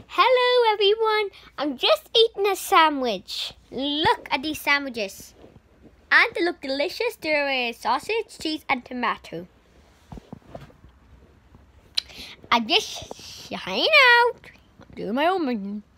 Hello everyone, I'm just eating a sandwich. Look at these sandwiches. And they look delicious. There is sausage, cheese and tomato. I'm just hanging out, doing my own thing.